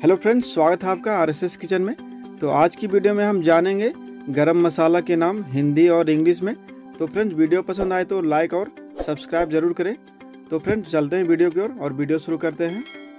Hello friends, स्वागत है आपका आरएसएस किचन में। तो आज की वीडियो में हम जानेंगे गरम मसाला के नाम हिंदी और इंग्लिश में। तो फ्रेंड्स, वीडियो पसंद आए तो लाइक और सब्सक्राइब जरूर करें। तो फ्रेंड्स, चलते हैं वीडियो की ओर और वीडियो शुरू करते हैं।